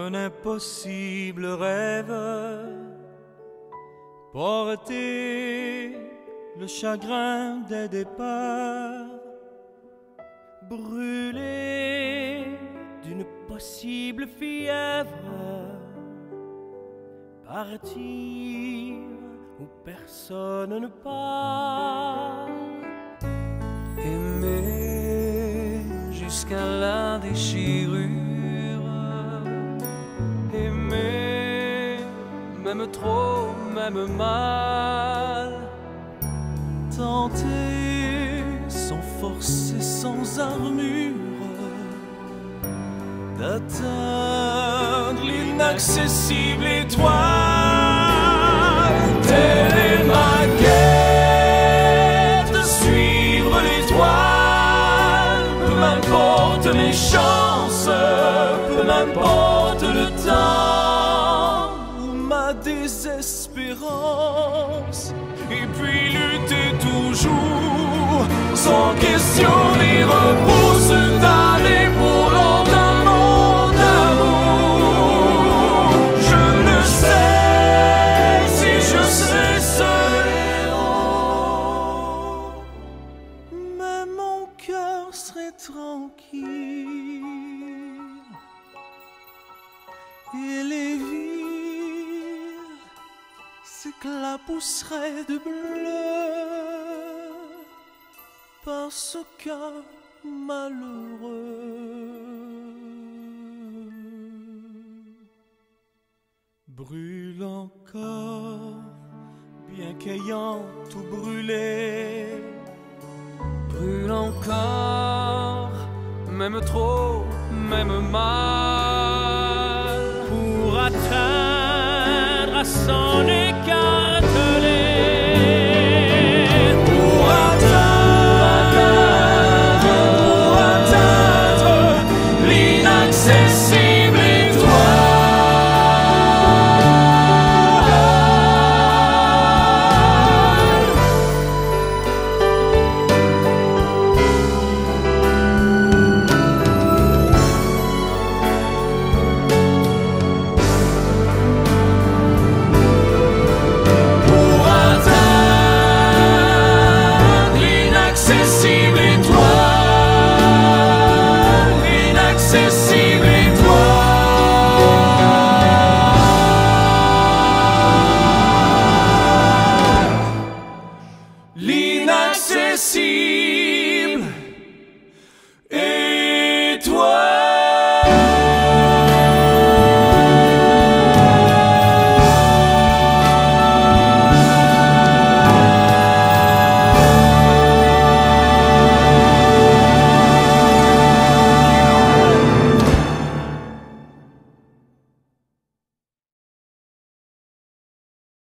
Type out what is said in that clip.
un impossible rêve, porter le chagrin des départs, brûler d'une possible fièvre, partir où personne ne part, aimer jusqu'à la déchirure, aimer même trop, même mal, tenter sans force et sans armure d'atteindre l'inaccessible étoile. Telle est ma quête, de suivre l'étoile. Peu m'importe les chances, peu m'importe le temps ou ma désespérance. Et puis lutter toujours, sans questionner, repousse d'aller pour l'ordre d'un monde d'amour. Je ne sais si je serai seul héros, mais mon cœur serait tranquille et les villes s'éclabousseraient de bleu par ce cœur malheureux. Brûle encore, bien qu'ayant tout brûlé, brûle encore, même trop, même mal, pour atteindre à son